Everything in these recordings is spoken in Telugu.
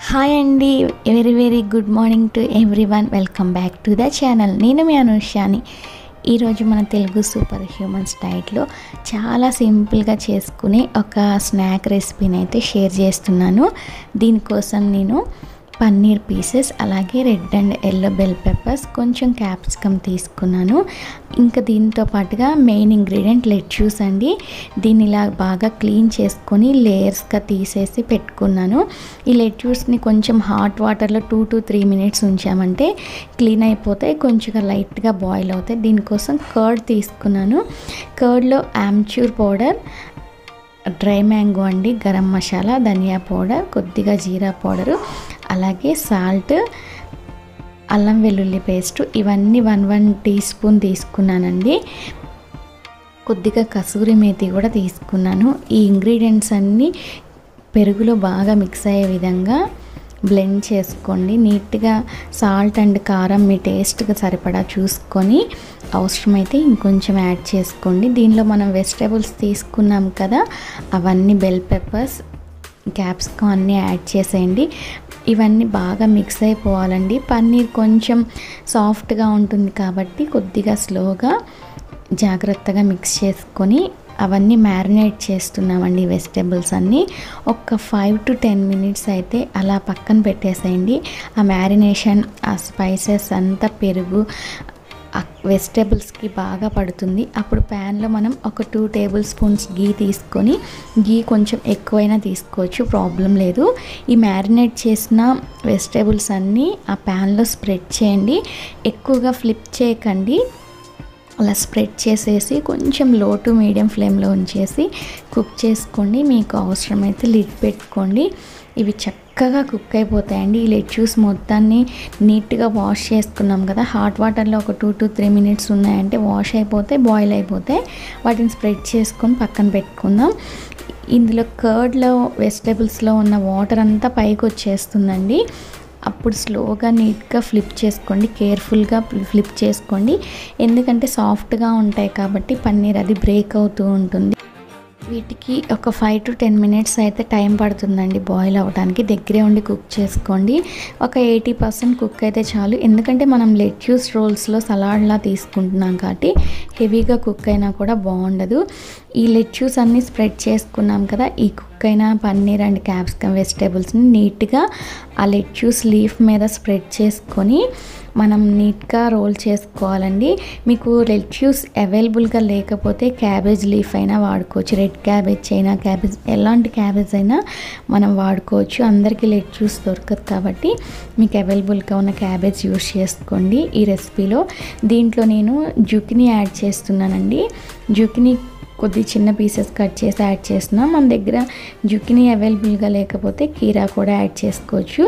హాయ్ అండి, very very good morning to everyone. Welcome back to the channel. నేను మీ అనుషాని. ఈరోజు మన తెలుగు సూపర్ హ్యూమన్స్ డైట్లో చాలా సింపుల్గా చేసుకునే ఒక స్నాక్ రెసిపీని అయితే షేర్ చేస్తున్నాను. దీనికోసం నేను పన్నీర్ పీసెస్, అలాగే red and yellow bell peppers, కొంచెం క్యాప్సికమ్ తీసుకున్నాను. ఇంకా దీంతో పాటుగా మెయిన్ ఇంగ్రీడియంట్ లెట్యూస్ అండి. దీన్ని ఇలా బాగా క్లీన్ చేసుకొని లేయర్స్గా తీసేసి పెట్టుకున్నాను. ఈ లెట్యూస్ని కొంచెం హాట్ వాటర్లో 2 to 3 minutes ఉంచామంటే క్లీన్ అయిపోతాయి, కొంచెం లైట్గా బాయిల్ అవుతాయి. దీనికోసం కర్డ్ తీసుకున్నాను. కర్డ్లో ఆమ్చూర్ పౌడర్, డ్రై మ్యాంగో అండి, గరం మసాలా, ధనియా పౌడర్, కొద్దిగా జీరా పౌడరు, అలాగే సాల్ట్, అల్లం వెల్లుల్లి పేస్ట్, ఇవన్నీ 1 teaspoon తీసుకున్నానండి. కొద్దిగా కసూరి మేతి కూడా తీసుకున్నాను. ఈ ఇంగ్రీడియంట్స్ అన్నీ పెరుగులో బాగా మిక్స్ అయ్యే విధంగా బ్లెండ్ చేసుకోండి. నీట్గా సాల్ట్ అండ్ కారం మీ టేస్ట్కి సరిపడా చూసుకొని అవసరమైతే ఇంకొంచెం యాడ్ చేసుకోండి. దీనిలో మనం వెజిటేబుల్స్ తీసుకున్నాం కదా, అవన్నీ బెల్ పెప్పర్స్, క్యాప్సికమ్ అన్నీ యాడ్ చేసేయండి. ఇవన్నీ బాగా మిక్స్ అయిపోవాలండి. పన్నీర్ కొంచెం సాఫ్ట్గా ఉంటుంది కాబట్టి కొద్దిగా స్లోగా జాగ్రత్తగా మిక్స్ చేసుకొని అవన్నీ మ్యారినేట్ చేస్తున్నామండి. వెజిటేబుల్స్ అన్నీ ఒక 5 to 10 minutes అయితే అలా పక్కన పెట్టేసేయండి. ఆ మ్యారినేషన్, ఆ స్పైసెస్ అంతా పెరుగు వెజిటేబుల్స్కి బాగా పడుతుంది. అప్పుడు ప్యాన్లో మనం ఒక 2 tablespoons గీ తీసుకొని, గీ కొంచెం ఎక్కువైనా తీసుకోవచ్చు, ప్రాబ్లం లేదు. ఈ మ్యారినేట్ చేసిన వెజిటేబుల్స్ అన్నీ ఆ ప్యాన్లో స్ప్రెడ్ చేయండి. ఎక్కువగా ఫ్లిప్ చేయకండి, అలా స్ప్రెడ్ చేసేసి కొంచెం లో టు మీడియం ఫ్లేమ్లో ఉంచేసి కుక్ చేసుకోండి. మీకు అవసరమైతే లిడ్ పెట్టుకోండి. ఇవి చక్కగా కుక్ అయిపోతాయండి. ఈ లెట్యూస్ మొత్తాన్ని నీట్గా వాష్ చేసుకున్నాం కదా, హాట్ వాటర్లో ఒక 2 to 3 minutes ఉన్నాయంటే వాష్ అయిపోతే బాయిల్ అయిపోతే వాటిని స్ప్రెడ్ చేసుకొని పక్కన పెట్టుకుందాం. ఇందులో కర్డ్లో వెజిటేబుల్స్లో ఉన్న వాటర్ అంతా పైకి వచ్చేస్తుందండి. అప్పుడు స్లోగా నీట్గా ఫ్లిప్ చేసుకోండి, కేర్ఫుల్గా ఫ్లిప్ చేసుకోండి. ఎందుకంటే సాఫ్ట్గా ఉంటాయి కాబట్టి పన్నీర్ అది బ్రేక్ అవుతూ ఉంటుంది. వీటికి ఒక 5 to 10 minutes అయితే టైం పడుతుందండి బాయిల్ అవ్వడానికి. దగ్గరే ఉండి కుక్ చేసుకోండి. ఒక 80% కుక్ అయితే చాలు. ఎందుకంటే మనం లెట్యూస్ రోల్స్లో సలాడ్లా తీసుకుంటున్నాం కాబట్టి హెవీగా కుక్ అయినా కూడా బాగుండదు. ఈ లెట్యూస్ అన్నీ స్ప్రెడ్ చేసుకున్నాం కదా, ఈ కుక్ అయిన పన్నీర్ అండ్ క్యాప్సికమ్ వెజిటేబుల్స్ని నీట్గా ఆ లెట్యూస్ లీఫ్ మీద స్ప్రెడ్ చేసుకొని మనం నీట్గా రోల్ చేసుకోవాలండి. మీకు లెట్యూస్ అవైలబుల్గా లేకపోతే క్యాబేజ్ లీఫ్ అయినా వాడుకోవచ్చు. రెడ్ క్యాబేజ్, చైనా క్యాబేజ్, ఎలాంటి క్యాబేజ్ అయినా మనం వాడుకోవచ్చు. అందరికీ లెట్యూస్ దొరకదు కాబట్టి మీకు అవైలబుల్గా ఉన్న క్యాబేజ్ యూస్ చేసుకోండి ఈ రెసిపీలో. దీంట్లో నేను జుకినీ యాడ్ చేస్తున్నానండి. జుకినీ కొద్ది చిన్న పీసెస్ కట్ చేసి యాడ్ చేస్తున్నాం. మన దగ్గర జుకినీ అవైలబుల్గా లేకపోతే కీరా కూడా యాడ్ చేసుకోవచ్చు.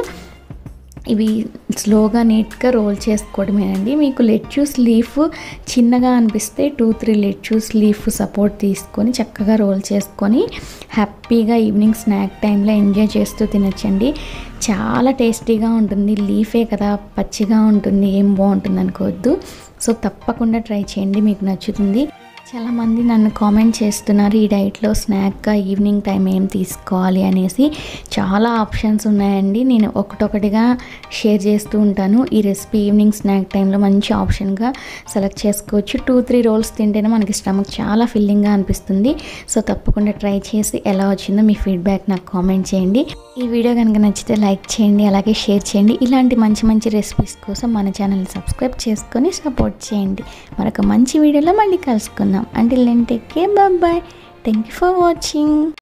ఇవి స్లోగా నీట్గా రోల్ చేసుకోవడమేనండి. మీకు లెట్యూస్ లీఫ్ చిన్నగా అనిపిస్తే 2-3 లెట్యూస్ లీఫ్ సపోర్ట్ తీసుకొని చక్కగా రోల్ చేసుకొని హ్యాపీగా ఈవినింగ్ స్నాక్ టైంలో ఎంజాయ్ చేస్తూ తినచ్చండి. చాలా టేస్టీగా ఉంటుంది. లీఫే కదా, పచ్చిగా ఉంటుంది, ఏం బాగుంటుంది అనుకోవద్దు. సో తప్పకుండా ట్రై చేయండి, మీకు నచ్చుతుంది. చాలామంది నన్ను కామెంట్ చేస్తున్నారు ఈ డైట్లో స్నాక్గా ఈవినింగ్ టైం ఏం తీసుకోవాలి అనేసి. చాలా ఆప్షన్స్ ఉన్నాయండి, నేను ఒకటొకటిగా షేర్ చేస్తూ ఉంటాను. ఈ రెసిపీ ఈవినింగ్ స్నాక్ టైంలో మంచి ఆప్షన్గా సెలెక్ట్ చేసుకోవచ్చు. 2-3 rolls తింటేనే మనకి స్టమక్ చాలా ఫిల్లింగ్గా అనిపిస్తుంది. సో తప్పకుండా ట్రై చేసి ఎలా వచ్చిందో మీ ఫీడ్బ్యాక్ నాకు కామెంట్ చేయండి. ఈ వీడియో కనుక నచ్చితే లైక్ చేయండి, అలాగే షేర్ చేయండి. ఇలాంటి మంచి మంచి రెసిపీస్ కోసం మన ఛానల్ని సబ్స్క్రైబ్ చేసుకొని సపోర్ట్ చేయండి. మరొక మంచి వీడియోలో మళ్ళీ కలుసుకుందాం. Until then, take care. Bye bye. Thank you for watching.